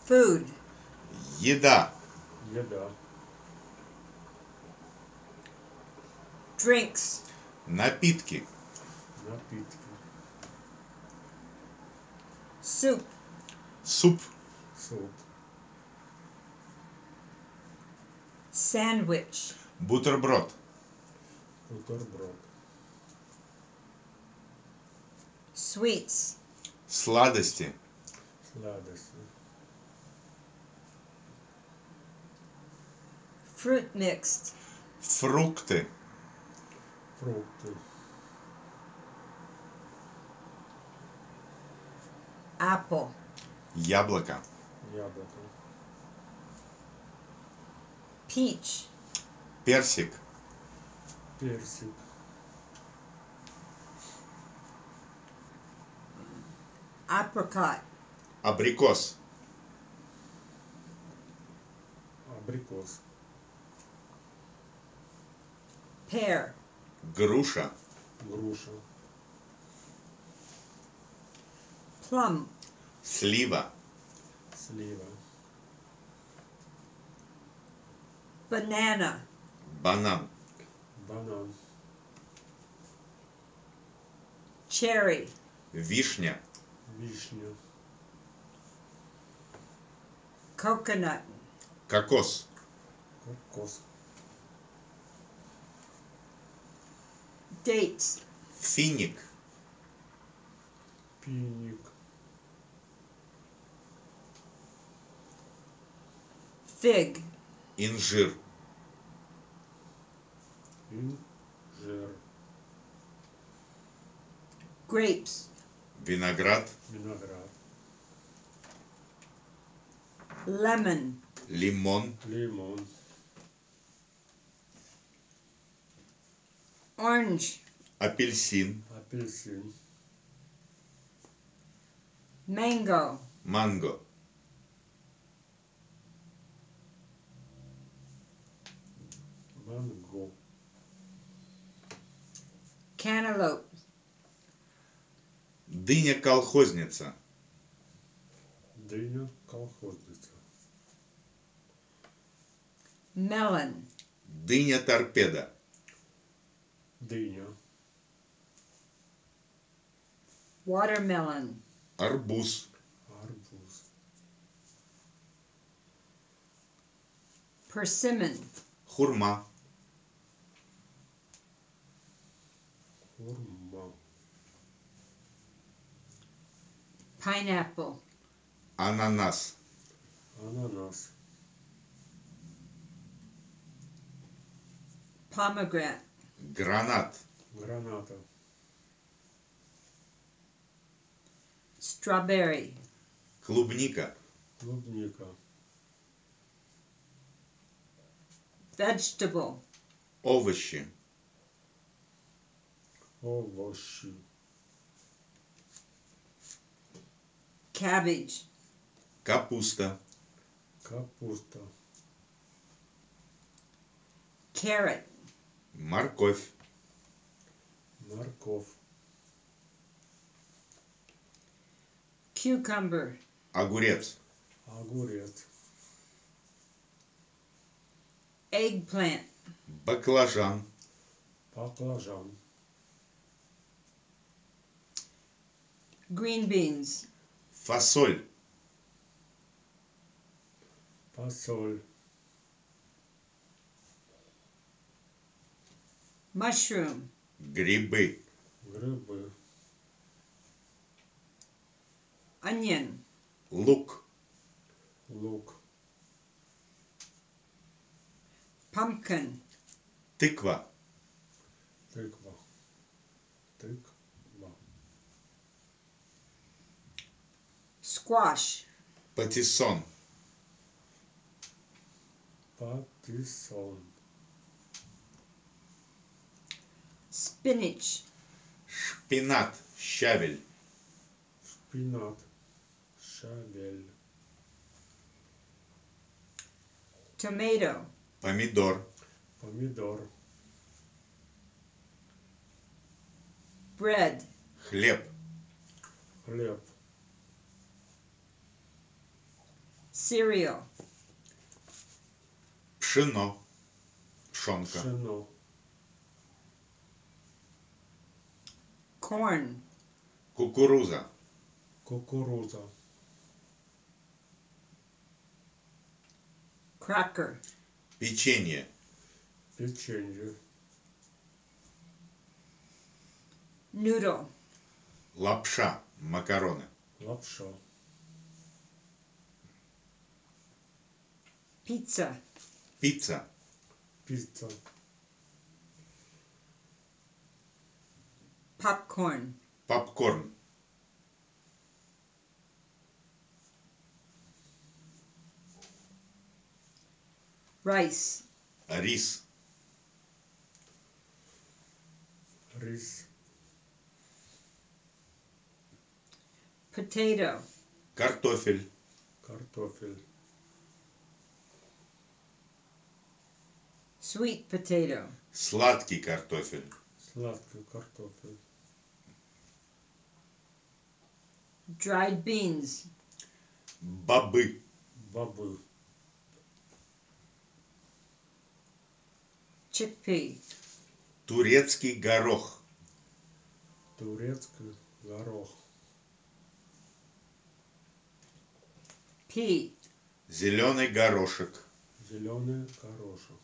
Food. Еда. Еда. Drinks. Напитки. Напитки. Soup. Суп. Суп. Sandwich. Бутерброд. Бутерброд. Sweets. Сладости. Сладости. Fruit mixed. Фрукты. Фрукты. Apple. Яблоко. Яблоко. Peach. Персик. Персик. Apricot. Абрикос. Абрикос. Pear. Груша. Груша. Plum. Слива. Слива. Banana. Банан. Банан. Cherry. Вишня. Вишня. Coconut. Кокос. Кокос. Dates. Финик. Финик. Fig. Инжир. Инжир. Grapes. Виноград. Виноград. Lemon. Лимон. Лимон. Orange. Апельсин. Апельсин. Mango. Манго. Манго. Cantaloupe. Дыня колхозница. Дыня колхозница. Melon. Дыня торпеда. Дыня. Watermelon. Арбуз. Арбуз. Persimmon. Хурма. Хурма. Pineapple. Ананас. Ананас. Pomegranate. Гранат. Граната. Strawberry. Клубника. Клубника. Vegetable. Овощи. Овощи. Cabbage. Капуста. Капуста. Carrot. Морковь. Морковь. Cucumber. Огурец. Огурец. Eggplant. Баклажан. Баклажан. Green beans. Фасоль. Фасоль. Mushroom. Грибы. Грибы. Onion. Лук. Лук. Pumpkin. Тыква. Тыква. Тыква. Squash. Патиссон. Патиссон. Spinach. Шпинат. Щавель. Шпинат. Шавель. Tomato. Помидор. Помидор. Bread. Хлеб. Хлеб. cereal, Пшено. Пшонка. Пшено. corn, Кукуруза. Кукуруза. cracker, Печенье. Печенье. noodle, Лапша. Макароны. Лапша. pizza, Пицца. Пицца. popcorn, Попкорн. rice, Рис. Рис. potato, Картофель. Картофель. sweet potato, Сладкий картофель. Сладкий картофель. dried beans, Бобы. Бобы. chickpea, Турецкий горох. Турецкий горох. pea, Зеленый горошек. Зеленый горошек.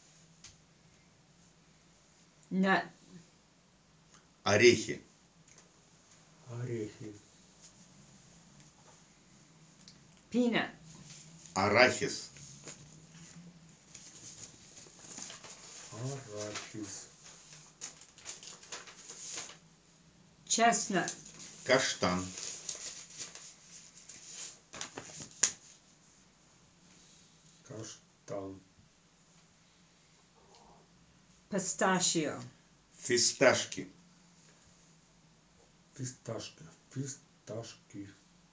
nut, Орехи. Орехи. peanut, Арахис. Арахис. chestnut, Каштан. Каштан. pistachio, Фисташки. Фисташки. Фисташки.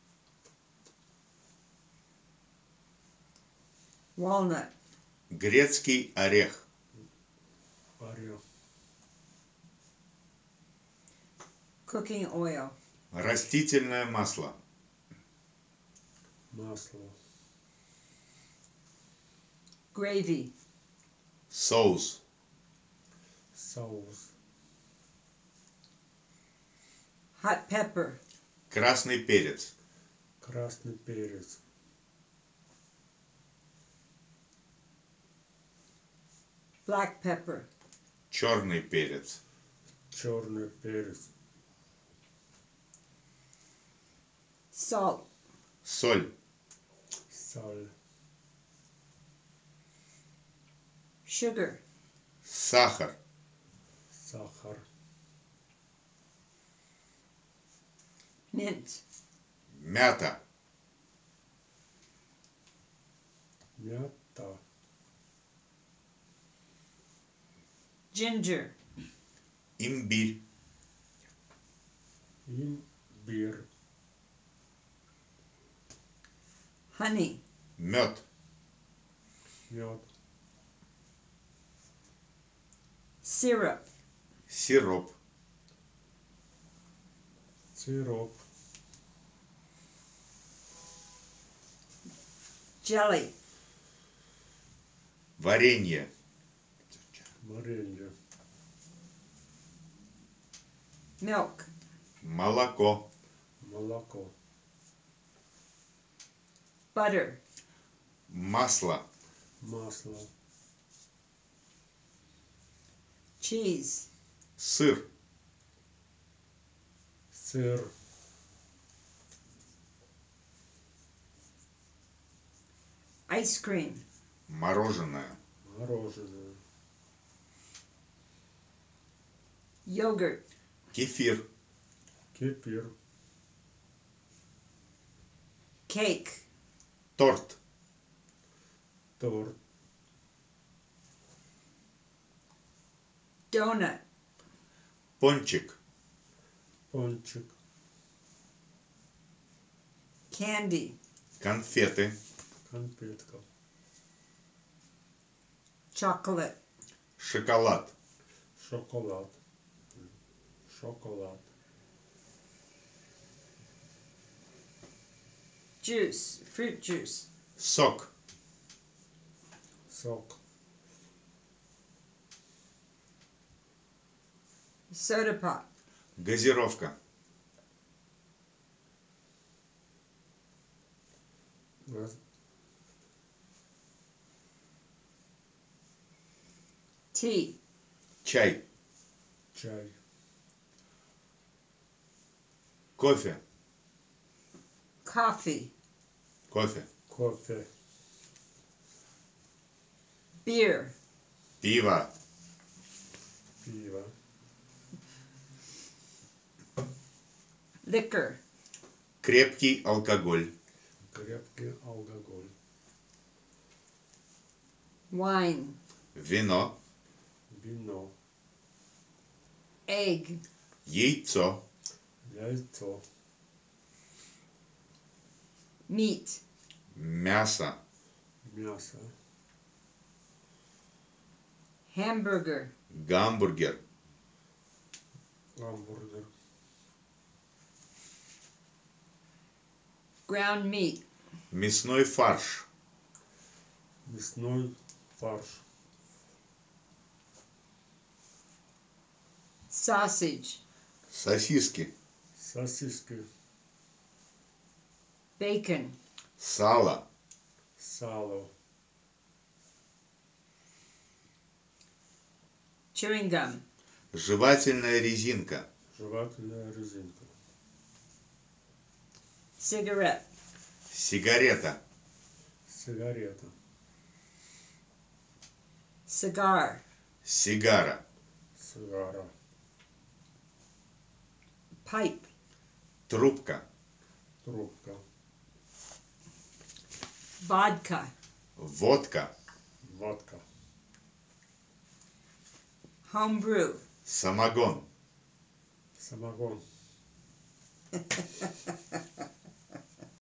walnut, Грецкий орех. Орех. cooking oil, Растительное масло. Масло. gravy, Соус. Соус. hot pepper, Красный перец. Красный перец. black pepper, Черный перец. Черный перец. salt, Соль. Соль. sugar, Сахар. Сахар. mint, Мята. Мята. ginger, Имбирь. Имбирь. honey, Мед. Мед. syrup, Сироп. Сироп. jelly, Варенье. Варенье. milk, Молоко. Молоко. butter, Масло. Масло. cheese, Сыр. Сыр. ice cream, Мороженое. Мороженое. yogurt, Кефир. Кефир. cake, Торт. Торт. donut, Пончик. Пончик. candy, Конфеты. Конфетка. chocolate, Шоколад. Шоколад. Шоколад. juice, fruit juice, Сок. Сок. Soda pop. Газировка. Газ. Tea. Чай. Чай. Кофе. Coffee. Кофе. Кофе. Beer. Пиво. Пиво. Liquor. Крепкий алкоголь. Крепкий алкоголь. Wine. Вино. Вино. Egg. Яйцо. Яйцо. Meat. Мясо. Мясо. Hamburger. Гамбургер. Гамбургер. Ground meat. Мясной фарш. Мясной фарш. Sausage. Сосиски. Сосиски. Bacon. Сало. Сало. Chewing gum. Жевательная резинка. Жевательная резинка. Cigarette. Сигарета. Сигарета. Cigar. Сигара. Сигара. Pipe. Трубка. Трубка. Vodka. Водка. Водка. Homebrew. Самогон. Самогон.